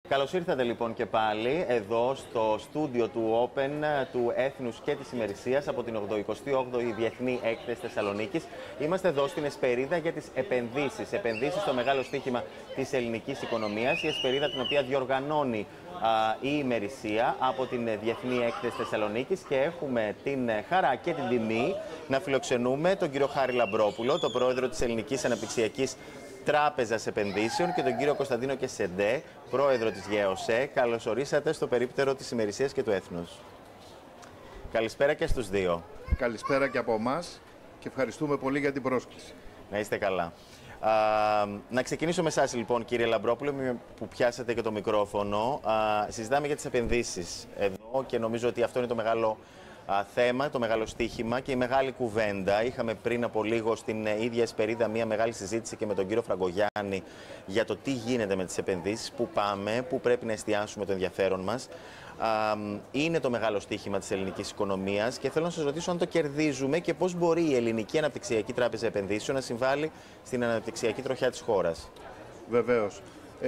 Καλώς ήρθατε λοιπόν και πάλι εδώ στο στούντιο του Open του Έθνους και της Ημερησίας από την 88η Διεθνή Έκθεση Θεσσαλονίκης. Είμαστε εδώ στην Εσπερίδα για τις επενδύσεις. Επενδύσεις στο μεγάλο στοίχημα της ελληνικής οικονομίας. Η Εσπερίδα την οποία διοργανώνει η Ημερησία από την Διεθνή Έκθεση Θεσσαλονίκης και έχουμε την χαρά και την τιμή να φιλοξενούμε τον κύριο Χάρη Λαμπρόπουλο, τον πρόεδρο της Ελληνικής Αναπτυξιακής Τράπεζας Επενδύσεων, και τον κύριο Κωνσταντίνο Κεσεντέ, πρόεδρο της ΓΕΟΣΕ. Καλώς ορίσατε στο περίπτερο της Ημερησίας και του Έθνους. Καλησπέρα και στους δύο. Καλησπέρα και από εμάς και ευχαριστούμε πολύ για την πρόσκληση. Να είστε καλά. Να ξεκινήσω με εσάς λοιπόν, κύριε Λαμπρόπουλο, που πιάσατε και το μικρόφωνο. Συζητάμε για τις επενδύσεις εδώ και νομίζω ότι αυτό είναι το μεγάλο θέμα, το μεγάλο στοίχημα και η μεγάλη κουβέντα. Είχαμε πριν από λίγο στην ίδια Εσπερίδα μια μεγάλη συζήτηση και με τον κύριο Φραγκογιάννη για το τι γίνεται με τις επενδύσεις, πού πάμε, πού πρέπει να εστιάσουμε το ενδιαφέρον μας. Είναι το μεγάλο στοίχημα της ελληνικής οικονομίας και θέλω να σας ρωτήσω αν το κερδίζουμε και πώς μπορεί η Ελληνική Αναπτυξιακή Τράπεζα Επενδύσεων να συμβάλλει στην αναπτυξιακή τροχιά της χώρας. Βεβαίως.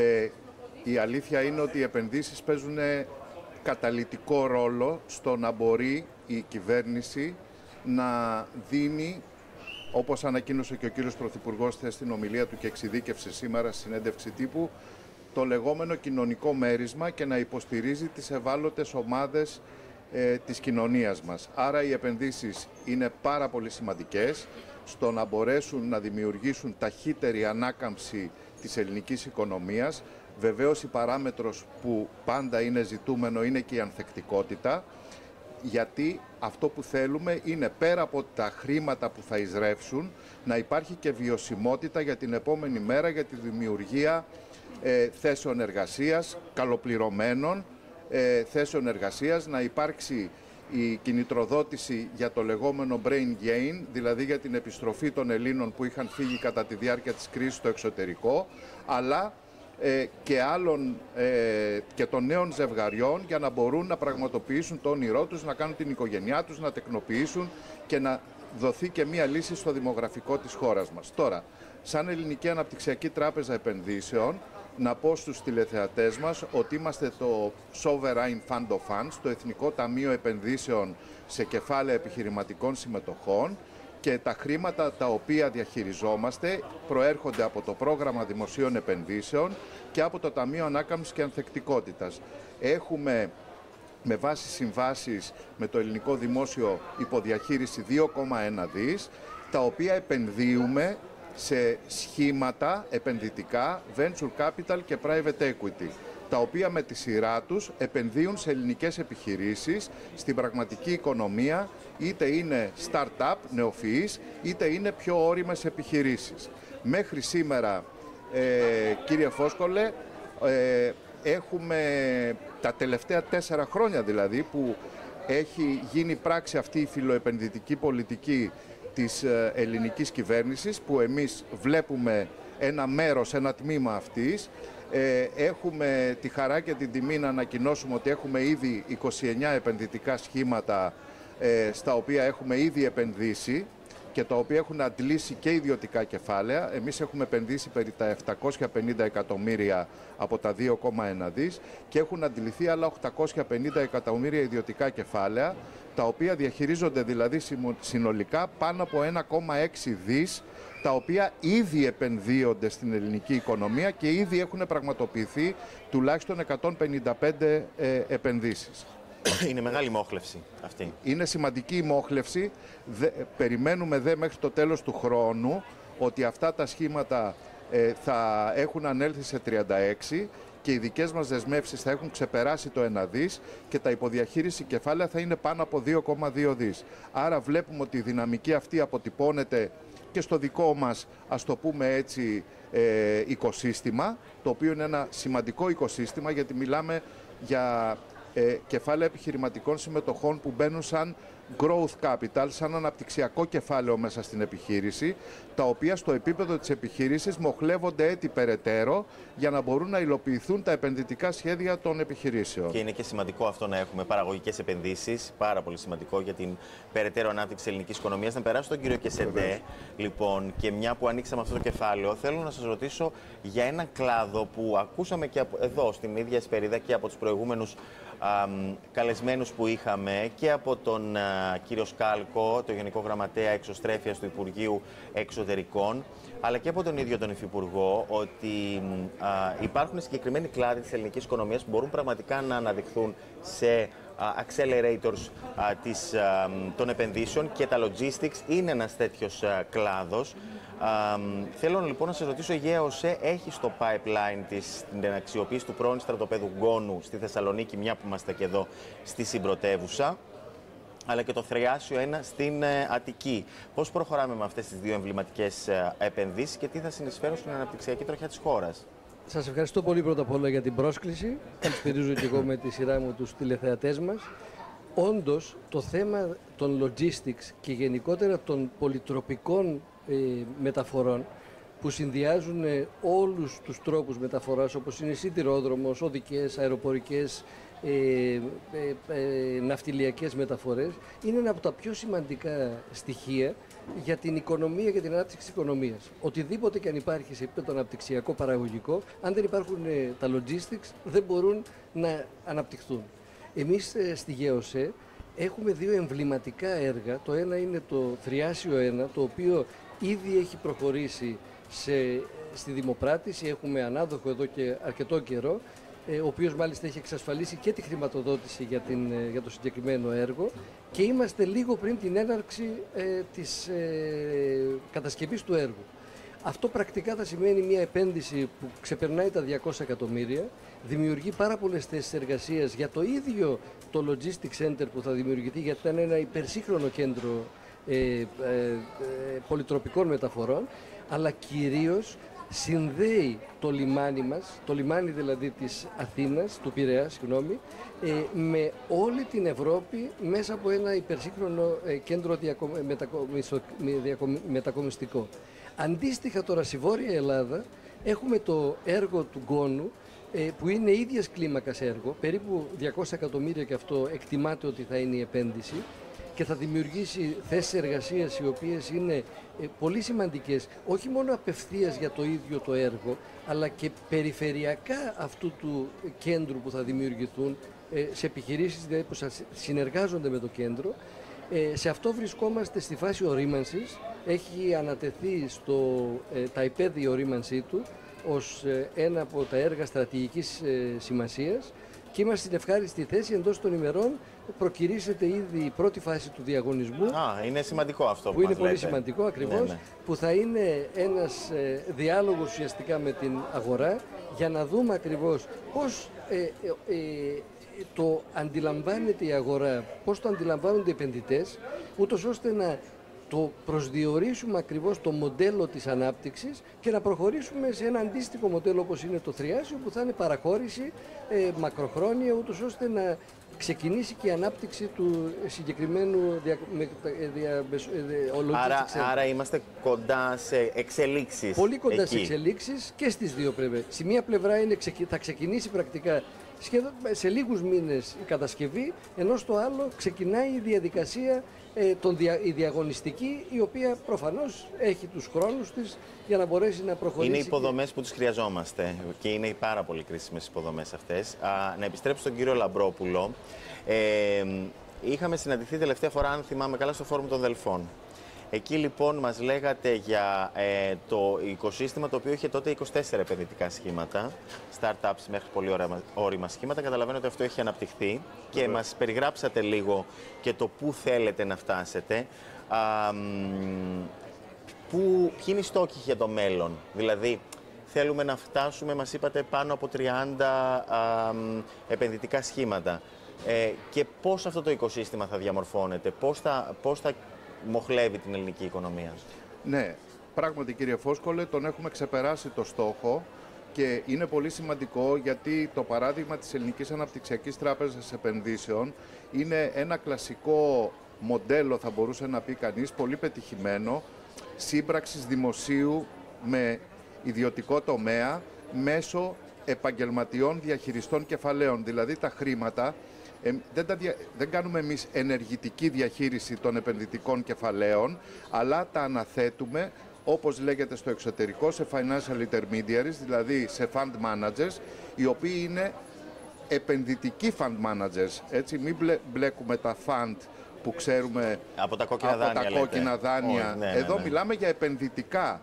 Η αλήθεια είναι ότι οι επενδύσεις παίζουν καταλυτικό ρόλο στο να μπορεί η κυβέρνηση να δίνει, όπως ανακοίνωσε και ο κύριος Πρωθυπουργός στην ομιλία του και εξειδίκευσε σήμερα στη συνέντευξη τύπου, το λεγόμενο κοινωνικό μέρισμα και να υποστηρίζει τις ευάλωτες ομάδες της κοινωνίας μας. Άρα οι επενδύσεις είναι πάρα πολύ σημαντικές στο να μπορέσουν να δημιουργήσουν ταχύτερη ανάκαμψη της ελληνικής οικονομίας. Βεβαίως η παράμετρος που πάντα είναι ζητούμενο είναι και η ανθεκτικότητα, γιατί αυτό που θέλουμε είναι πέρα από τα χρήματα που θα εισρεύσουν να υπάρχει και βιωσιμότητα για την επόμενη μέρα, για τη δημιουργία θέσεων εργασίας, καλοπληρωμένων θέσεων εργασίας, να υπάρξει η κινητροδότηση για το λεγόμενο brain gain, δηλαδή για την επιστροφή των Ελλήνων που είχαν φύγει κατά τη διάρκεια της κρίσης στο εξωτερικό, αλλά και των νέων ζευγαριών για να μπορούν να πραγματοποιήσουν το όνειρό τους, να κάνουν την οικογένειά τους, να τεκνοποιήσουν και να δοθεί και μία λύση στο δημογραφικό της χώρας μας. Τώρα, σαν Ελληνική Αναπτυξιακή Τράπεζα Επενδύσεων, να πω στους τηλεθεατές μας ότι είμαστε το Sovereign Fund of Funds, το Εθνικό Ταμείο Επενδύσεων σε κεφάλαια επιχειρηματικών συμμετοχών, και τα χρήματα τα οποία διαχειριζόμαστε προέρχονται από το Πρόγραμμα Δημοσίων Επενδύσεων και από το Ταμείο Ανάκαμψης και Ανθεκτικότητας. Έχουμε με βάση συμβάσεις με το ελληνικό δημόσιο υποδιαχείριση 2,1 δις, τα οποία επενδύουμε σε σχήματα επενδυτικά, venture capital και private equity, τα οποία με τη σειρά τους επενδύουν σε ελληνικές επιχειρήσεις, στην πραγματική οικονομία, είτε είναι start-up, νεοφυείς, είτε είναι πιο ώριμες επιχειρήσεις. Μέχρι σήμερα, κύριε Φόσκολε, έχουμε τα τελευταία 4 χρόνια δηλαδή που έχει γίνει πράξη αυτή η φιλοεπενδυτική πολιτική της ελληνικής κυβέρνησης, που εμείς βλέπουμε ένα μέρος, ένα τμήμα αυτής. Έχουμε τη χαρά και την τιμή να ανακοινώσουμε ότι έχουμε ήδη 29 επενδυτικά σχήματα στα οποία έχουμε ήδη επενδύσει και τα οποία έχουν αντλήσει και ιδιωτικά κεφάλαια. Εμείς έχουμε επενδύσει περί τα 750 εκατομμύρια από τα 2,1 δις και έχουν αντληθεί άλλα 850 εκατομμύρια ιδιωτικά κεφάλαια, τα οποία διαχειρίζονται δηλαδή συνολικά πάνω από 1,6 δις, τα οποία ήδη επενδύονται στην ελληνική οικονομία και ήδη έχουν πραγματοποιηθεί τουλάχιστον 155 επενδύσεις. Είναι μεγάλη μόχλευση αυτή. Είναι σημαντική η μόχλευση. Περιμένουμε μέχρι το τέλος του χρόνου ότι αυτά τα σχήματα θα έχουν ανέλθει σε 36 και οι δικές μας δεσμεύσεις θα έχουν ξεπεράσει το 1 δις και τα υποδιαχείριση κεφάλαια θα είναι πάνω από 2,2 δις. Άρα βλέπουμε ότι η δυναμική αυτή αποτυπώνεται και στο δικό μας, ας το πούμε έτσι, οικοσύστημα, το οποίο είναι ένα σημαντικό οικοσύστημα, γιατί μιλάμε για κεφάλαια επιχειρηματικών συμμετοχών που μπαίνουν σαν growth capital, σαν αναπτυξιακό κεφάλαιο μέσα στην επιχείρηση, τα οποία στο επίπεδο της επιχείρησης μοχλεύονται έτη περαιτέρω για να μπορούν να υλοποιηθούν τα επενδυτικά σχέδια των επιχειρήσεων. Και είναι και σημαντικό αυτό να έχουμε παραγωγικές επενδύσεις, πάρα πολύ σημαντικό για την περαιτέρω ανάπτυξη της ελληνικής οικονομίας. Να περάσω στον κύριο Κεσεντέ, λοιπόν, και μια που ανοίξαμε αυτό το κεφάλαιο, θέλω να σας ρωτήσω για έναν κλάδο που ακούσαμε και εδώ στην ίδια Εσπερίδα και από τους προηγούμενους καλεσμένους που είχαμε και από τον κύριο Σκάλκο, το Γενικό Γραμματέα Εξωστρέφειας του Υπουργείου Εξωτερικών, αλλά και από τον ίδιο τον Υφυπουργό, ότι υπάρχουν συγκεκριμένοι κλάδοι της ελληνικής οικονομίας που μπορούν πραγματικά να αναδειχθούν σε accelerators των επενδύσεων, και τα logistics είναι ένας τέτοιος κλάδος. Θέλω λοιπόν να σας ρωτήσω, η ΓΕΟΣΕ έχει στο pipeline της την αξιοποίηση του πρώην στρατοπέδου Γκόνου στη Θεσσαλονίκη, μια που είμαστε και εδώ στη συμπρωτεύουσα, αλλά και το Θριάσιο 1 στην Αττική. Πώς προχωράμε με αυτές τις δύο εμβληματικές επενδύσεις και τι θα συνεισφέρουν στην αναπτυξιακή τροχιά της χώρας? Σας ευχαριστώ πολύ πρώτα απ' όλα για την πρόσκληση. Καλησπερίζω και εγώ με τη σειρά μου τους τηλεθεατές μας. Όντως, το θέμα των logistics και γενικότερα των πολυτροπικών μεταφορών που συνδυάζουν όλους τους τρόπους μεταφοράς, όπως είναι σιδηρόδρομος, οδικές, αεροπορικές, ναυτιλιακές μεταφορές, είναι ένα από τα πιο σημαντικά στοιχεία για την οικονομία και την ανάπτυξη της οικονομίας. Οτιδήποτε και αν υπάρχει σε επίπεδο αναπτυξιακό, παραγωγικό, αν δεν υπάρχουν τα logistics, δεν μπορούν να αναπτυχθούν. Εμείς στη ΓΕΟΣΕ έχουμε δύο εμβληματικά έργα. Το ένα είναι το Θριάσιο 1, το οποίο ήδη έχει προχωρήσει στη δημοπράτηση. Έχουμε ανάδοχο εδώ και αρκετό καιρό, ο οποίος μάλιστα έχει εξασφαλίσει και τη χρηματοδότηση για το συγκεκριμένο έργο, και είμαστε λίγο πριν την έναρξη της κατασκευής του έργου. Αυτό πρακτικά θα σημαίνει μια επένδυση που ξεπερνάει τα 200 εκατομμύρια, δημιουργεί πάρα πολλές θέσεις εργασίας για το ίδιο το Logistics Center που θα δημιουργηθεί, γιατί ήταν ένα υπερσύγχρονο κέντρο πολυτροπικών μεταφορών, αλλά κυρίως συνδέει το λιμάνι μας, το λιμάνι δηλαδή της Αθήνας, του Πειραιά, με όλη την Ευρώπη μέσα από ένα υπερσύγχρονο κέντρο μετακομιστικό. Αντίστοιχα τώρα στη Βόρεια Ελλάδα έχουμε το έργο του Γκόνου, που είναι ίδιας κλίμακας έργο, περίπου 200 εκατομμύρια και αυτό εκτιμάται ότι θα είναι η επένδυση, και θα δημιουργήσει θέσεις εργασίας οι οποίες είναι πολύ σημαντικές, όχι μόνο απευθείας για το ίδιο το έργο, αλλά και περιφερειακά αυτού του κέντρου που θα δημιουργηθούν, σε επιχειρήσεις δηλαδή που συνεργάζονται με το κέντρο. Σε αυτό βρισκόμαστε στη φάση ορίμανσης. Έχει ανατεθεί τα ΙΠΕΔ η ορίμανσή του ως ένα από τα έργα στρατηγικής σημασίας, και είμαστε στην ευχάριστη θέση, εντός των ημερών προκηρύσσεται ήδη η πρώτη φάση του διαγωνισμού. Είναι σημαντικό αυτό που είναι πολύ σημαντικό ακριβώς, ναι. Που θα είναι ένας διάλογος ουσιαστικά με την αγορά, για να δούμε ακριβώς πώς το αντιλαμβάνεται η αγορά, πώς το αντιλαμβάνονται οι επενδυτές, ούτως ώστε να το προσδιορίσουμε ακριβώς το μοντέλο της ανάπτυξης και να προχωρήσουμε σε ένα αντίστοιχο μοντέλο όπως είναι το Θριάσιο, που θα είναι παραχώρηση μακροχρόνια, ούτως ώστε να ξεκινήσει και η ανάπτυξη του συγκεκριμένου Άρα είμαστε κοντά σε εξελίξεις. Πολύ κοντά εκεί. σε εξελίξεις και στις δύο πλευρές. Στη μία πλευρά θα ξεκινήσει πρακτικά σχεδόν σε λίγους μήνες η κατασκευή, ενώ στο άλλο ξεκινάει η διαδικασία η διαγωνιστική, η οποία προφανώς έχει τους χρόνους της για να μπορέσει να προχωρήσει. Είναι υποδομές που τις χρειαζόμαστε και είναι οι πάρα πολύ κρίσιμες υποδομές αυτές. Να επιστρέψω στον κύριο Λαμπρόπουλο. Είχαμε συναντηθεί τελευταία φορά, αν θυμάμαι καλά, στο Φόρουμ των Δελφών. Εκεί λοιπόν μας λέγατε για το οικοσύστημα, το οποίο είχε τότε 24 επενδυτικά σχήματα, startups μέχρι πολύ όρημα σχήματα. Καταλαβαίνω ότι αυτό έχει αναπτυχθεί και μας περιγράψατε λίγο και το πού θέλετε να φτάσετε. Ποιοι είναι οι στόχοι για το μέλλον? Δηλαδή, θέλουμε να φτάσουμε, μας είπατε, πάνω από 30 επενδυτικά σχήματα. Και πώς αυτό το οικοσύστημα θα διαμορφώνεται, πώς θα μοχλεύει την ελληνική οικονομία? Ναι, πράγματι κύριε Φόσκολε, τον έχουμε ξεπεράσει το στόχο. Και είναι πολύ σημαντικό γιατί το παράδειγμα της Ελληνικής Αναπτυξιακής Τράπεζας Επενδύσεων είναι ένα κλασικό μοντέλο, θα μπορούσε να πει κανείς, πολύ πετυχημένο, σύμπραξης δημοσίου με ιδιωτικό τομέα μέσω επαγγελματιών διαχειριστών κεφαλαίων. Δηλαδή τα χρήματα δεν κάνουμε εμείς ενεργητική διαχείριση των επενδυτικών κεφαλαίων, αλλά τα αναθέτουμε, όπως λέγεται στο εξωτερικό, σε financial intermediaries, δηλαδή σε fund managers, οι οποίοι είναι επενδυτικοί fund managers. Έτσι, μην μπλέκουμε τα fund που ξέρουμε από τα κόκκινα δάνεια. Εδώ μιλάμε για επενδυτικά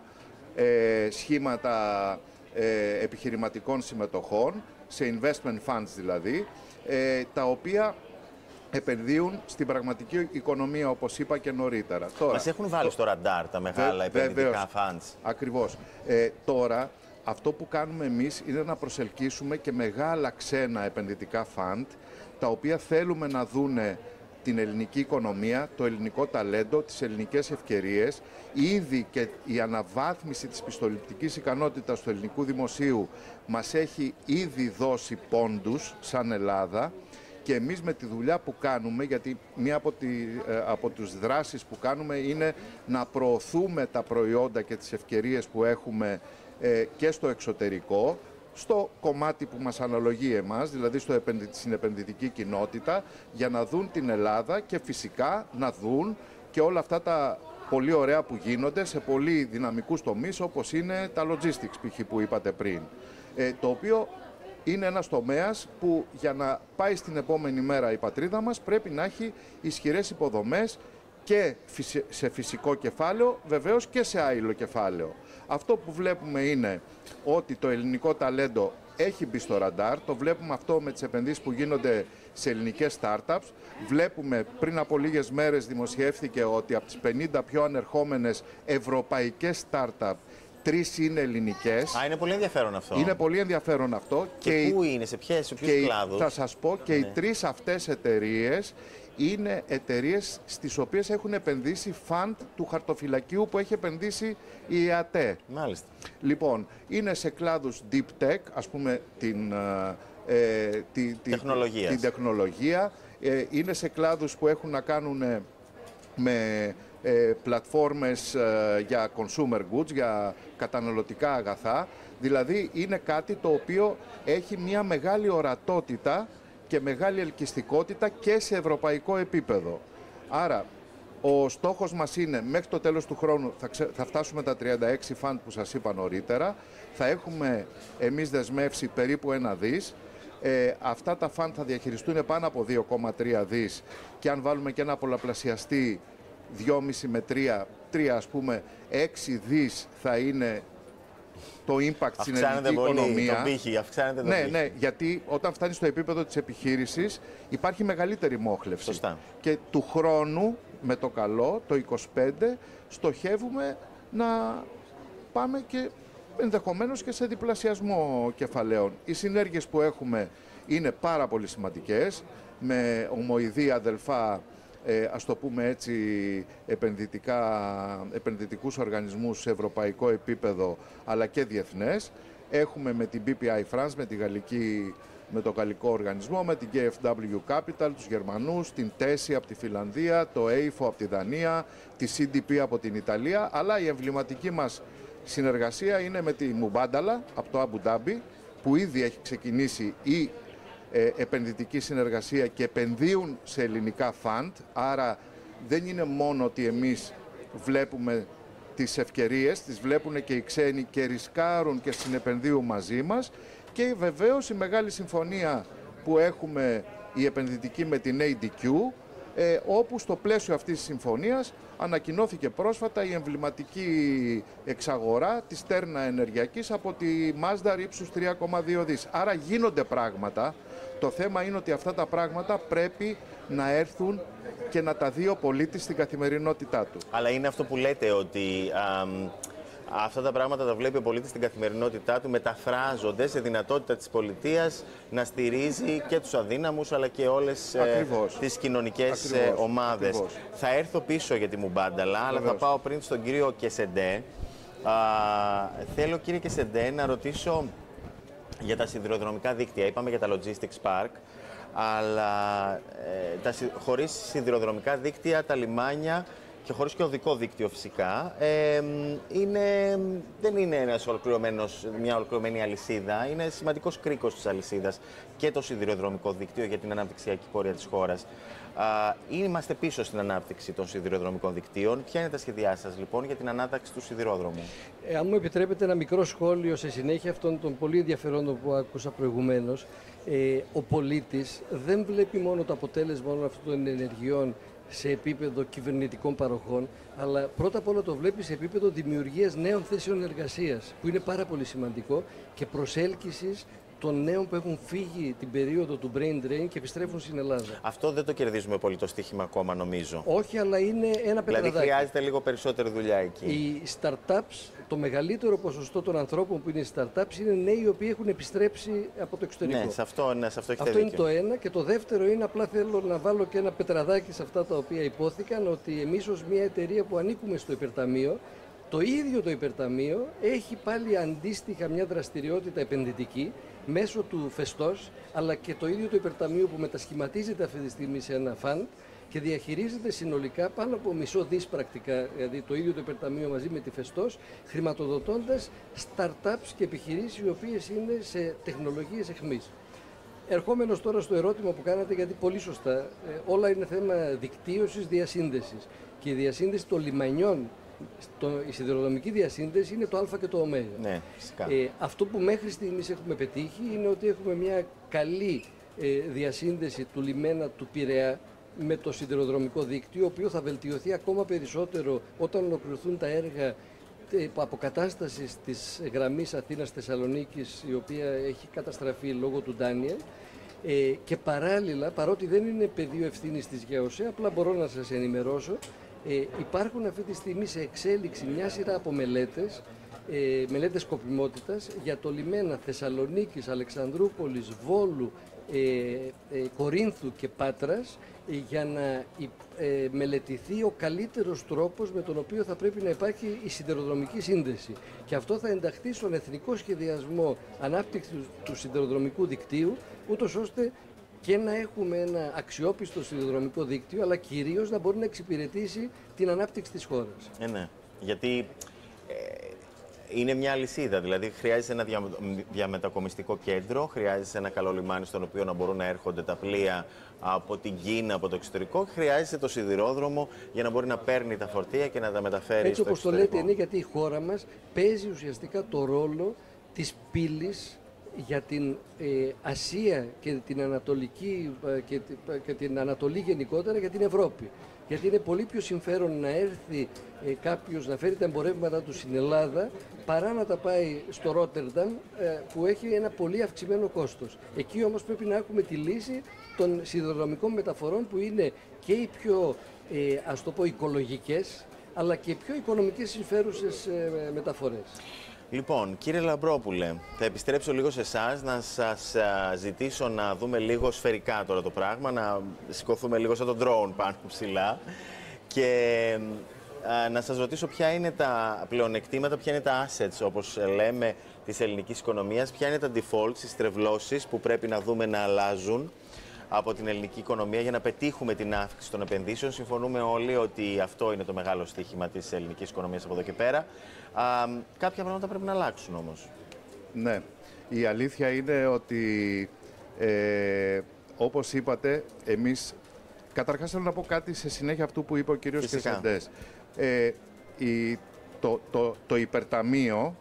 σχήματα επιχειρηματικών συμμετοχών, σε investment funds δηλαδή, τα οποία επενδύουν στην πραγματική οικονομία, όπως είπα και νωρίτερα. Τώρα, μας έχουν βάλει στο ραντάρ τα μεγάλα επενδυτικά funds. Ακριβώς. Τώρα, αυτό που κάνουμε εμείς είναι να προσελκύσουμε και μεγάλα ξένα επενδυτικά fund, τα οποία θέλουμε να δούνε την ελληνική οικονομία, το ελληνικό ταλέντο, τις ελληνικές ευκαιρίες. Ήδη και η αναβάθμιση της πιστοληπτικής ικανότητας του ελληνικού δημοσίου μας έχει ήδη δώσει πόντους σαν Ελλάδα, και εμείς με τη δουλειά που κάνουμε, γιατί μία από τις δράσεις που κάνουμε είναι να προωθούμε τα προϊόντα και τις ευκαιρίες που έχουμε και στο εξωτερικό, στο κομμάτι που μας αναλογεί εμάς, δηλαδή στην επενδυτική κοινότητα, για να δουν την Ελλάδα και φυσικά να δουν και όλα αυτά τα πολύ ωραία που γίνονται σε πολύ δυναμικούς τομείς, όπως είναι τα logistics π.χ. που είπατε πριν. Το οποίο είναι ένας τομέας που για να πάει στην επόμενη μέρα η πατρίδα μας πρέπει να έχει ισχυρές υποδομές και σε φυσικό κεφάλαιο, βεβαίως και σε άειλο κεφάλαιο. Αυτό που βλέπουμε είναι ότι το ελληνικό ταλέντο έχει μπει στο ραντάρ, το βλέπουμε αυτό με τις επενδύσεις που γίνονται σε ελληνικές startups. Βλέπουμε, πριν από λίγες μέρες δημοσιεύθηκε ότι από τις 50 πιο ανερχόμενες ευρωπαϊκές startup, 3 είναι ελληνικές. Είναι πολύ ενδιαφέρον αυτό. Είναι πολύ ενδιαφέρον αυτό. Και πού είναι, σε ποιους κλάδους? Θα σας πω, και οι 3 αυτές εταιρείες είναι εταιρείες στις οποίες έχουν επενδύσει φαντ του χαρτοφυλακίου που έχει επενδύσει η ΕΑΤΕ. Μάλιστα. Λοιπόν, είναι σε κλάδους deep tech, ας πούμε την τεχνολογία. Είναι σε κλάδους που έχουν να κάνουν με πλατφόρμες για consumer goods, για καταναλωτικά αγαθά. Δηλαδή είναι κάτι το οποίο έχει μια μεγάλη ορατότητα και μεγάλη ελκυστικότητα και σε ευρωπαϊκό επίπεδο. Άρα, ο στόχος μας είναι μέχρι το τέλος του χρόνου θα φτάσουμε τα 36 φαντ που σας είπα νωρίτερα. Θα έχουμε εμείς δεσμεύσει περίπου 1 δις. Αυτά τα φαντ θα διαχειριστούν πάνω από 2,3 δις και αν βάλουμε και ένα πολλαπλασιαστή 2,5 με 3 ας πούμε 6 δις θα είναι το impact στην ελληνική οικονομία. Τον πύχη, αυξάνεται τον πύχη. Ναι, γιατί όταν φτάνει στο επίπεδο της επιχείρησης υπάρχει μεγαλύτερη μόχλευση. Σωστά. Και του χρόνου, με το καλό, το 25, στοχεύουμε να πάμε και ενδεχομένως και σε διπλασιασμό κεφαλαίων. Οι συνέργειες που έχουμε είναι πάρα πολύ σημαντικές, με ομοειδή αδελφά, ας το πούμε έτσι, επενδυτικούς οργανισμούς σε ευρωπαϊκό επίπεδο αλλά και διεθνές. Έχουμε με την BPI France, με το γαλλικό οργανισμό, με την KfW Capital, τους Γερμανούς, την TESI από τη Φιλανδία, το EIFO από τη Δανία, τη CDP από την Ιταλία, αλλά η εμβληματική μας συνεργασία είναι με τη Mubadala από το Abu Dhabi, που ήδη έχει ξεκινήσει η επενδυτική συνεργασία και επενδύουν σε ελληνικά φαντ. Άρα δεν είναι μόνο ότι εμείς βλέπουμε τις ευκαιρίες, τις βλέπουν και οι ξένοι και ρισκάρουν και συνεπενδύουν μαζί μας. Και βεβαίως η μεγάλη συμφωνία που έχουμε η επενδυτική με την ADQ, όπου στο πλαίσιο αυτής της συμφωνίας ανακοινώθηκε πρόσφατα η εμβληματική εξαγορά της Τέρνα Ενεργειακής από τη Masdar ύψους 3,2 δις. Άρα γίνονται πράγματα. Το θέμα είναι ότι αυτά τα πράγματα πρέπει να έρθουν και να τα δει ο πολίτης στην καθημερινότητά του. Αλλά είναι αυτό που λέτε, ότι αυτά τα πράγματα τα βλέπει ο πολίτης στην καθημερινότητά του, μεταφράζονται σε δυνατότητα της πολιτείας να στηρίζει και τους αδύναμους αλλά και όλες τις κοινωνικές ομάδες. Ακριβώς. Θα έρθω πίσω για τη Mubadala, αλλά θα πάω πριν στον κύριο Κεσεντέ. Θέλω, κύριε Κεσεντέ, να ρωτήσω για τα σιδηροδρομικά δίκτυα. Είπαμε για τα logistics park, αλλά χωρίς σιδηροδρομικά δίκτυα, τα λιμάνια και χωρίς και οδικό δίκτυο φυσικά, δεν είναι μια ολοκληρωμένη αλυσίδα, είναι σημαντικός κρίκος της αλυσίδας και το σιδηροδρομικό δίκτυο για την αναπτυξιακή πορεία της χώρας. Είμαστε πίσω στην ανάπτυξη των σιδηροδρομικών δικτύων. Ποια είναι τα σχέδιά σας λοιπόν για την ανάταξη του σιδηρόδρομου? Αν μου επιτρέπετε ένα μικρό σχόλιο σε συνέχεια αυτών των πολύ ενδιαφερόντων που άκουσα προηγουμένως, ο πολίτης δεν βλέπει μόνο το αποτέλεσμα όλων αυτών των ενεργειών σε επίπεδο κυβερνητικών παροχών, αλλά πρώτα απ' όλα το βλέπει σε επίπεδο δημιουργίας νέων θέσεων εργασίας, που είναι πάρα πολύ σημαντικό, και προσέλκυσης των νέων που έχουν φύγει την περίοδο του brain drain και επιστρέφουν στην Ελλάδα. Αυτό δεν το κερδίζουμε πολύ το στοίχημα ακόμα, νομίζω. Όχι, αλλά είναι ένα πετραδάκι. Δηλαδή χρειάζεται λίγο περισσότερη δουλειά εκεί. Οι startups, το μεγαλύτερο ποσοστό των ανθρώπων που είναι startups είναι νέοι οι οποίοι έχουν επιστρέψει από το εξωτερικό. Ναι, σε αυτό έχετε αυτό δίκιο. Είναι το ένα. Και το δεύτερο είναι, απλά θέλω να βάλω και ένα πετραδάκι σε αυτά τα οποία υπόθηκαν, ότι εμείς ως μια εταιρεία που ανήκουμε στο υπερταμείο, το ίδιο το υπερταμείο έχει πάλι αντίστοιχα μια δραστηριότητα επενδυτική μέσω του Φεστός, αλλά και το ίδιο το υπερταμείο που μετασχηματίζεται αυτή τη στιγμή σε ένα φαντ και διαχειρίζεται συνολικά πάνω από μισό δις πρακτικά, δηλαδή το ίδιο το υπερταμείο μαζί με τη Φεστός, χρηματοδοτώντας startups και επιχειρήσεις οι οποίες είναι σε τεχνολογίες εχμής. Ερχόμενος τώρα στο ερώτημα που κάνατε, γιατί πολύ σωστά, όλα είναι θέμα δικτύωσης, διασύνδεσης. Και η διασύνδεση των λιμανιών, η σιδηροδρομική διασύνδεση είναι το α και το ω. Ναι, φυσικά. Αυτό που μέχρι στιγμής έχουμε πετύχει είναι ότι έχουμε μια καλή διασύνδεση του λιμένα του Πειραιά με το σιδηροδρομικό δίκτυο, ο οποίο θα βελτιωθεί ακόμα περισσότερο όταν ολοκληρωθούν τα έργα αποκατάστασης της γραμμής Αθήνας-Θεσσαλονίκης, η οποία έχει καταστραφεί λόγω του Ντάνιελ. Και παράλληλα, παρότι δεν είναι πεδίο ευθύνης της ΓΕΟΣΕ, απλά μπορώ να σας ενημερώσω, υπάρχουν αυτή τη στιγμή σε εξέλιξη μια σειρά από μελέτες σκοπιμότητας για το λιμένα Θεσσαλονίκης, Αλεξανδρούπολης, Βόλου, Κορίνθου και Πάτρας, για να μελετηθεί ο καλύτερος τρόπος με τον οποίο θα πρέπει να υπάρχει η σιδηροδρομική σύνδεση. Και αυτό θα ενταχθεί στον εθνικό σχεδιασμό ανάπτυξης του σιδηροδρομικού δικτύου, ούτως ώστε και να έχουμε ένα αξιόπιστο σιδηροδρομικό δίκτυο, αλλά κυρίως να μπορεί να εξυπηρετήσει την ανάπτυξη της χώρας. Ναι, γιατί είναι μια αλυσίδα, δηλαδή χρειάζεται ένα διαμετακομιστικό κέντρο, χρειάζεται ένα καλό λιμάνι στον οποίο να μπορούν να έρχονται τα πλοία από την Κίνα, από το εξωτερικό, και χρειάζεται το σιδηρόδρομο για να μπορεί να παίρνει τα φορτία και να τα μεταφέρει έτσι στο εξωτερικό. Έτσι όπως το λέτε είναι, γιατί η χώρα μας παίζει ουσιαστικά το ρόλο της πύλης για την Ασία και την Ανατολική και την Ανατολή γενικότερα, για την Ευρώπη. Γιατί είναι πολύ πιο συμφέρον να έρθει κάποιος να φέρει τα εμπορεύματα του στην Ελλάδα παρά να τα πάει στο Ρότερνταμ, που έχει ένα πολύ αυξημένο κόστος. Εκεί όμως πρέπει να έχουμε τη λύση των σιδηροδρομικών μεταφορών, που είναι και οι πιο ας το πω οικολογικές, αλλά και οι πιο οικονομικές συμφέρουσες μεταφορές. Λοιπόν, κύριε Λαμπρόπουλε, θα επιστρέψω λίγο σε εσάς, να σας ζητήσω να δούμε λίγο σφαιρικά τώρα το πράγμα, να σηκωθούμε λίγο σαν τον drone πάνω ψηλά και να σας ρωτήσω ποια είναι τα πλεονεκτήματα, ποια είναι τα assets, όπως λέμε, της ελληνικής οικονομίας, ποια είναι τα defaults, οι στρεβλώσεις που πρέπει να δούμε να αλλάζουν από την ελληνική οικονομία για να πετύχουμε την αύξηση των επενδύσεων. Συμφωνούμε όλοι ότι αυτό είναι το μεγάλο στοίχημα της ελληνικής οικονομίας από εδώ και πέρα. Κάποια πράγματα πρέπει να αλλάξουν όμως. Ναι. Η αλήθεια είναι ότι, όπως είπατε, εμείς... Καταρχάς θέλω να πω κάτι σε συνέχεια αυτού που είπε ο κύριος Κεσεντές. Το υπερταμείο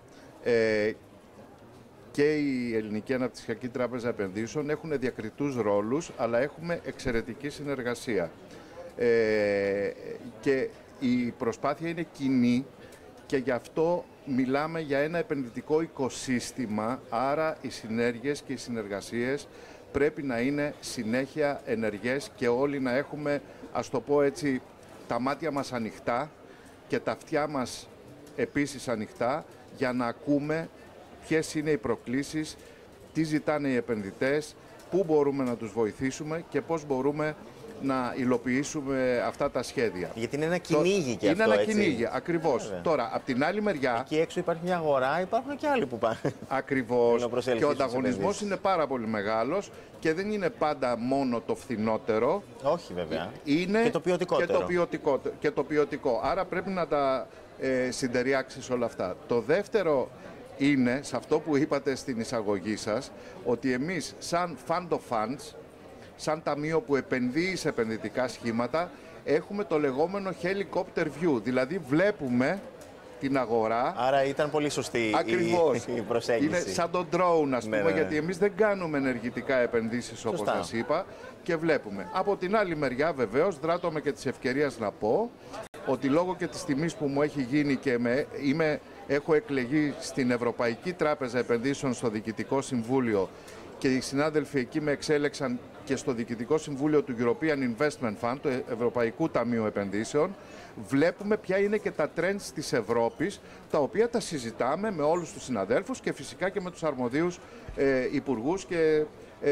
και η Ελληνική Αναπτυξιακή Τράπεζα Επενδύσεων έχουν διακριτούς ρόλους, αλλά έχουμε εξαιρετική συνεργασία. Και η προσπάθεια είναι κοινή και γι' αυτό μιλάμε για ένα επενδυτικό οικοσύστημα, άρα οι συνέργειες και οι συνεργασίες πρέπει να είναι συνέχεια ενεργές και όλοι να έχουμε, ας το πω έτσι, τα μάτια μας ανοιχτά και τα αυτιά μας επίσης ανοιχτά για να ακούμε ποιες είναι οι προκλήσεις, τι ζητάνε οι επενδυτές, πού μπορούμε να τους βοηθήσουμε και πώς μπορούμε να υλοποιήσουμε αυτά τα σχέδια. Γιατί είναι ένα κυνήγι και είναι αυτό, ένα έτσι. κυνήγι, ακριβώς. Τώρα, από την άλλη μεριά... Εκεί έξω υπάρχει μια αγορά, υπάρχουν και άλλοι που πάνε. Ακριβώς. Και ο ανταγωνισμός είναι πάρα πολύ μεγάλος και δεν είναι πάντα μόνο το φθηνότερο. Όχι βέβαια. Είναι και το ποιοτικότερο. Και το ποιοτικό. Άρα πρέπει να τα συντεριάξεις όλα αυτά. Το δεύτερο είναι, σε αυτό που είπατε στην εισαγωγή σας, ότι εμείς σαν fund of funds, σαν ταμείο που επενδύει σε επενδυτικά σχήματα, έχουμε το λεγόμενο helicopter view, δηλαδή βλέπουμε την αγορά. Άρα ήταν πολύ σωστή η προσέγγιση. Είναι σαν το drone, ας πούμε, ναι. γιατί εμείς δεν κάνουμε ενεργητικά επενδύσεις, όπως σας είπα, και βλέπουμε. Από την άλλη μεριά, βεβαίως, δράτω με και της ευκαιρίας να πω ότι λόγω και της τιμής που μου έχει γίνει και έχω εκλεγεί στην Ευρωπαϊκή Τράπεζα Επενδύσεων στο Διοικητικό Συμβούλιο και οι συνάδελφοι εκεί με εξέλεξαν και στο Διοικητικό Συμβούλιο του European Investment Fund, του Ευρωπαϊκού Ταμείου Επενδύσεων, βλέπουμε ποια είναι και τα trends της Ευρώπης, τα οποία τα συζητάμε με όλους τους συναδέλφους και φυσικά και με τους αρμοδίους υπουργούς και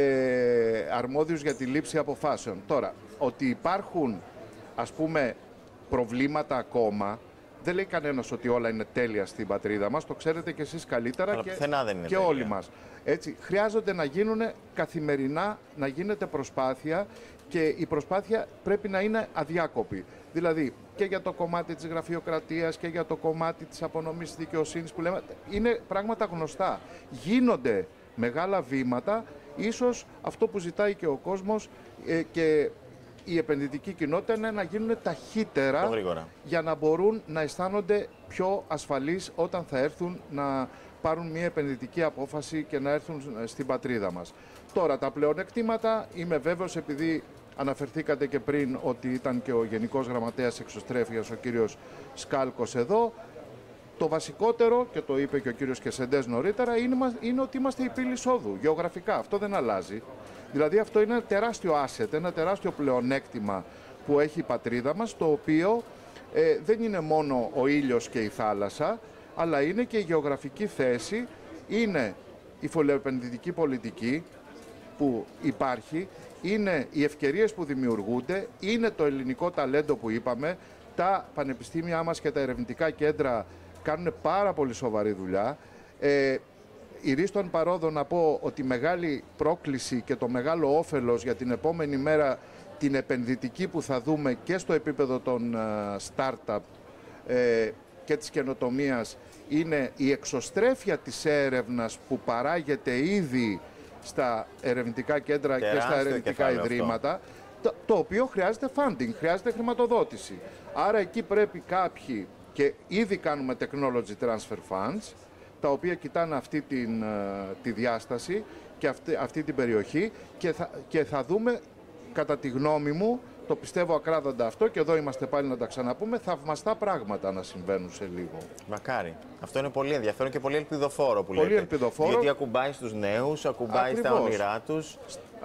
αρμόδιους για τη λήψη αποφάσεων. Τώρα, ότι υπάρχουν, ας πούμε, προβλήματα ακόμα, δεν λέει κανένας ότι όλα είναι τέλεια στην πατρίδα μας, το ξέρετε και εσείς καλύτερα. Αλλά και όλοι μας. Έτσι, χρειάζονται να γίνουν καθημερινά, να γίνεται προσπάθεια και η προσπάθεια πρέπει να είναι αδιάκοπη. Δηλαδή και για το κομμάτι της γραφειοκρατίας και για το κομμάτι της απονομής της δικαιοσύνης που λέμε, είναι πράγματα γνωστά. Γίνονται μεγάλα βήματα, ίσως αυτό που ζητάει και ο κόσμος και η επενδυτική κοινότητα είναι να γίνουν ταχύτερα για να μπορούν να αισθάνονται πιο ασφαλείς όταν θα έρθουν να πάρουν μια επενδυτική απόφαση και να έρθουν στην πατρίδα μας. Τώρα τα πλεονεκτήματα, είμαι βέβαιος, επειδή αναφερθήκατε και πριν ότι ήταν και ο Γενικός Γραμματέας Εξωστρέφειας, ο κύριος Σκάλκος εδώ, το βασικότερο, και το είπε και ο κύριος Κεσεντές νωρίτερα, είναι ότι είμαστε η πύλη εισόδου, γεωγραφικά. Αυτό δεν αλλάζει. Δηλαδή αυτό είναι ένα τεράστιο asset, ένα τεράστιο πλεονέκτημα που έχει η πατρίδα μας, το οποίο δεν είναι μόνο ο ήλιος και η θάλασσα, αλλά είναι και η γεωγραφική θέση, είναι η φοροεπενδυτική πολιτική που υπάρχει, είναι οι ευκαιρίες που δημιουργούνται, είναι το ελληνικό ταλέντο που είπαμε, τα πανεπιστήμια μας και τα ερευνητικά κέντρα κάνουν πάρα πολύ σοβαρή δουλειά. Ηρίστον παρόδο να πω ότι η μεγάλη πρόκληση και το μεγάλο όφελος για την επόμενη μέρα, την επενδυτική που θα δούμε και στο επίπεδο των startup και της καινοτομίας, είναι η εξωστρέφεια της έρευνας που παράγεται ήδη στα ερευνητικά κέντρα και στα ερευνητικά ιδρύματα, το οποίο χρειάζεται funding, χρειάζεται χρηματοδότηση. Άρα εκεί πρέπει κάποιοι, και ήδη κάνουμε technology transfer funds, τα οποία κοιτάνε αυτή τη διάσταση και αυτή την περιοχή και θα δούμε, κατά τη γνώμη μου, το πιστεύω ακράδαντα αυτό, και εδώ είμαστε πάλι να τα ξαναπούμε, θαυμαστά πράγματα να συμβαίνουν σε λίγο. Μακάρι. Αυτό είναι πολύ ενδιαφέρον και πολύ ελπιδοφόρο που πολύ λέτε. Ελπιδοφόρο. Γιατί ακουμπάει στους νέους, ακουμπάει στα όνειρά τους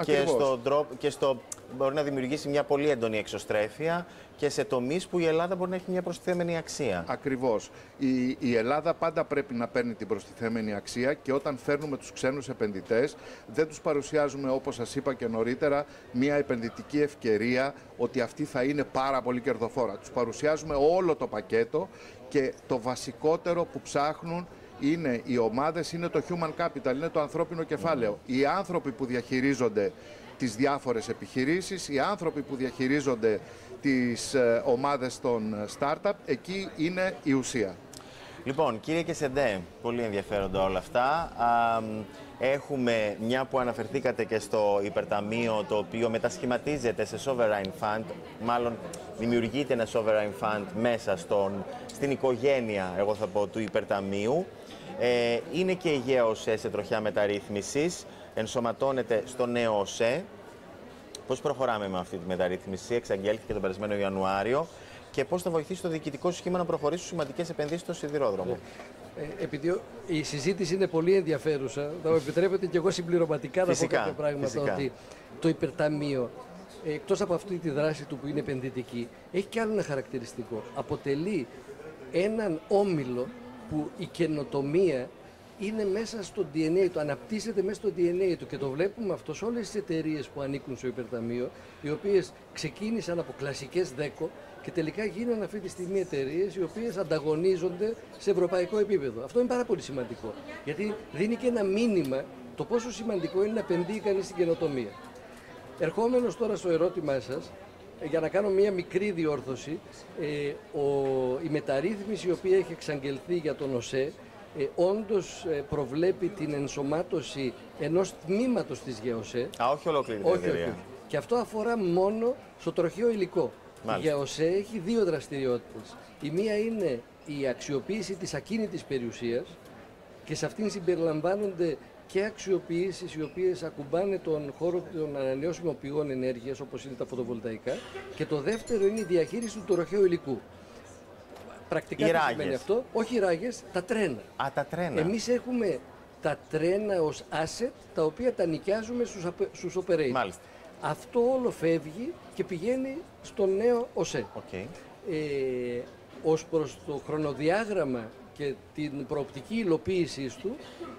και μπορεί να δημιουργήσει μια πολύ έντονη εξωστρέφεια και σε τομείς που η Ελλάδα μπορεί να έχει μια προστιθέμενη αξία. Ακριβώς. Η Ελλάδα πάντα πρέπει να παίρνει την προστιθέμενη αξία και όταν φέρνουμε τους ξένους επενδυτές δεν τους παρουσιάζουμε, όπως σας είπα και νωρίτερα, μια επενδυτική ευκαιρία ότι αυτή θα είναι πάρα πολύ κερδοφόρα. Τους παρουσιάζουμε όλο το πακέτο και το βασικότερο που ψάχνουν είναι οι ομάδες, είναι το human capital, είναι το ανθρώπινο κεφάλαιο. Οι άνθρωποι που διαχειρίζονται τις διάφορες επιχειρήσεις, οι άνθρωποι που διαχειρίζονται τις ομάδες των startup, εκεί είναι η ουσία. Λοιπόν, κύριε Κεσεντέ, πολύ ενδιαφέροντα όλα αυτά. Έχουμε μια που αναφερθήκατε και στο υπερταμείο, το οποίο μετασχηματίζεται σε sovereign fund, μάλλον δημιουργείται ένα sovereign fund μέσα στην οικογένεια, εγώ θα πω, του υπερταμείου. Είναι και η ΓΕΟΣΕ σε τροχιά μεταρρύθμισης, ενσωματώνεται στο νέο ΟΣΕ. Πώς προχωράμε με αυτή τη μεταρρύθμιση, εξαγγέλθηκε τον περασμένο Ιανουάριο, και πώς θα βοηθήσει το διοικητικό σχήμα να προχωρήσει σημαντικές επενδύσεις στο σιδηρόδρομο. Επειδή η συζήτηση είναι πολύ ενδιαφέρουσα, θα μου επιτρέπετε και εγώ συμπληρωματικά να πω κάποια πράγματα. Ότι το υπερταμείο, εκτός από αυτή τη δράση του που είναι επενδυτική, έχει και άλλο ένα χαρακτηριστικό. Αποτελεί έναν όμιλο που η καινοτομία είναι μέσα στο DNA του, αναπτύσσεται μέσα στο DNA του και το βλέπουμε αυτό σε όλες τις εταιρείες που ανήκουν στο υπερταμείο, οι οποίες ξεκίνησαν από κλασικές ΔΕΚΟ και τελικά γίνανε αυτή τη στιγμή εταιρείες οι οποίες ανταγωνίζονται σε ευρωπαϊκό επίπεδο. Αυτό είναι πάρα πολύ σημαντικό, γιατί δίνει και ένα μήνυμα το πόσο σημαντικό είναι να επενδύει κανείς στην καινοτομία. Ερχόμενος τώρα στο ερώτημά σας, για να κάνω μία μικρή διόρθωση, η μεταρρύθμιση η οποία έχει εξαγγελθεί για τον ΟΣΕ όντως προβλέπει την ενσωμάτωση ενός τμήματος της ΓΕΟΣΕ. Όχι ολόκληρη την εταιρεία. Όχι. Και αυτό αφορά μόνο στο τροχαίο υλικό. Μάλιστα. Η ΓΕΟΣΕ έχει δύο δραστηριότητες. Η μία είναι η αξιοποίηση της ακίνητης περιουσίας και σε αυτήν συμπεριλαμβάνονται και αξιοποιήσεις οι οποίες ακουμπάνε τον χώρο των ανανεώσιμων πηγών ενέργειας, όπως είναι τα φωτοβολταϊκά. Και το δεύτερο είναι η διαχείριση του τροχαίου υλικού. Πρακτικά τι σημαίνει αυτό? Όχι οι ράγες, τα τρένα. Α, τα τρένα. Εμείς έχουμε τα τρένα ως asset, τα οποία τα νοικιάζουμε στους operators. Μάλιστα. Αυτό όλο φεύγει και πηγαίνει στο νέο ΟΣΕ. Okay. Ως προς το χρονοδιάγραμμα και την προοπτική υλοποίησή του,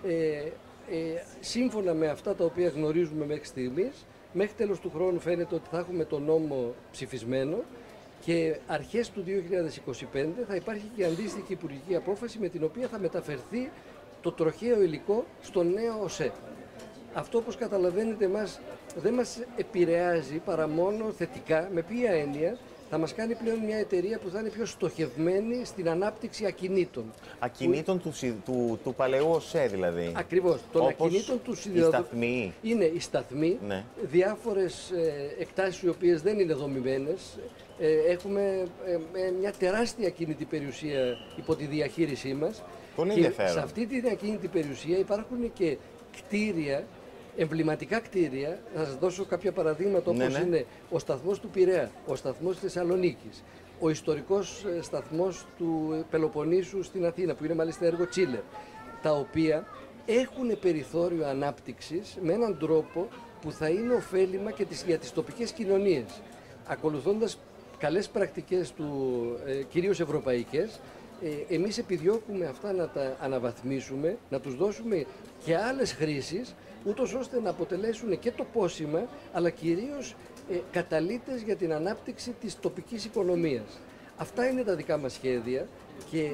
σύμφωνα με αυτά τα οποία γνωρίζουμε μέχρι στιγμής, μέχρι τέλος του χρόνου φαίνεται ότι θα έχουμε τον νόμο ψηφισμένο και αρχές του 2025 θα υπάρχει και αντίστοιχη υπουργική απόφαση με την οποία θα μεταφερθεί το τροχαίο υλικό στο νέο ΟΣΕ. Αυτό, όπως καταλαβαίνετε, δεν μας επηρεάζει παρά μόνο θετικά. Με ποια έννοια? Θα μας κάνει πλέον μια εταιρεία που θα είναι πιο στοχευμένη στην ανάπτυξη ακινήτων. Ακινήτων του παλαιού ΟΣΕ δηλαδή. Ακριβώς. Των ακινήτων του σιδηροδρόμου. Είναι οι σταθμοί, ναι. Διάφορες εκτάσεις οι οποίες δεν είναι δομημένες. Έχουμε μια τεράστια ακίνητη περιουσία υπό τη διαχείρισή μας. Πολύ ενδιαφέρον. Σε αυτή την ακίνητη περιουσία υπάρχουν και κτίρια, εμβληματικά κτίρια. Θα σας δώσω κάποια παραδείγματα, όπως είναι ο σταθμός του Πειραιά, ο σταθμός της Θεσσαλονίκης, ο ιστορικός σταθμός του Πελοποννήσου στην Αθήνα, που είναι μάλιστα έργο Τσίλερ, τα οποία έχουν περιθώριο ανάπτυξης με έναν τρόπο που θα είναι ωφέλιμα και για τις τοπικές κοινωνίες. Ακολουθώντας καλές πρακτικές κυρίως ευρωπαϊκές, εμείς επιδιώκουμε αυτά να τα αναβαθμίσουμε, να τους δώσουμε και άλλες χρήσεις, ούτως ώστε να αποτελέσουν και το πόσιμα, αλλά κυρίως καταλύτες για την ανάπτυξη της τοπικής οικονομίας. Αυτά είναι τα δικά μας σχέδια και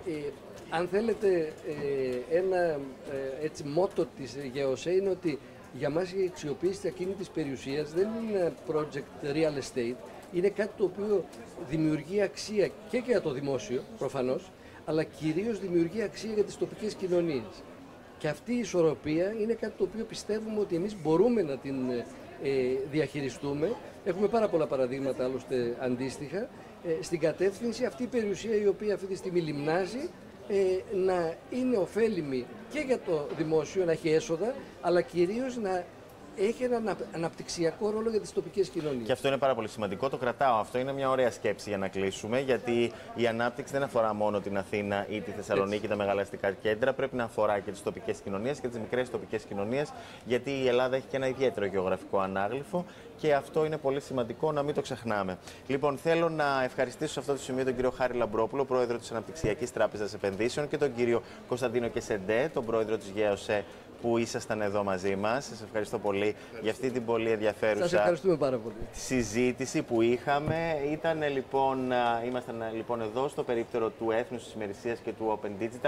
αν θέλετε ένα μότο της ΓΕΟΣΕ είναι ότι για μας η αξιοποίηση της ακίνητης περιουσίας δεν είναι ένα project real estate, είναι κάτι το οποίο δημιουργεί αξία και για το δημόσιο προφανώς, αλλά κυρίως δημιουργεί αξία για τις τοπικές κοινωνίες. Και αυτή η ισορροπία είναι κάτι το οποίο πιστεύουμε ότι εμείς μπορούμε να την διαχειριστούμε. Έχουμε πάρα πολλά παραδείγματα άλλωστε αντίστοιχα, στην κατεύθυνση αυτή η περιουσία η οποία αυτή τη στιγμή λιμνάζει να είναι ωφέλιμη και για το δημόσιο, να έχει έσοδα, αλλά κυρίως να έχει έναν αναπτυξιακό ρόλο για τις τοπικές κοινωνίες. Και αυτό είναι πάρα πολύ σημαντικό. Το κρατάω. Αυτό είναι μια ωραία σκέψη για να κλείσουμε. Γιατί η ανάπτυξη δεν αφορά μόνο την Αθήνα ή τη Θεσσαλονίκη, τα μεγάλα αστικά κέντρα. Πρέπει να αφορά και τις τοπικές κοινωνίες και τις μικρές τοπικές κοινωνίες. Γιατί η Ελλάδα έχει και ένα ιδιαίτερο γεωγραφικό ανάγλυφο. Και αυτό είναι πολύ σημαντικό να μην το ξεχνάμε. Λοιπόν, θέλω να ευχαριστήσω σε αυτό το σημείο τον κύριο Χάρη Λαμπρόπουλο, πρόεδρο της Αναπτυξιακής Τράπεζας Επενδύσεων, και τον κύριο Κωνσταντίνο Κεσεντέ, τον πρόεδρο της ΓΕΟΣΕ, που ήσασταν εδώ μαζί μας. Σας ευχαριστώ πολύ για αυτή την πολύ ενδιαφέρουσα συζήτηση που είχαμε. Ήμασταν λοιπόν εδώ στο περίπτερο του Έθνους της Ημερησίας και του Open Digital.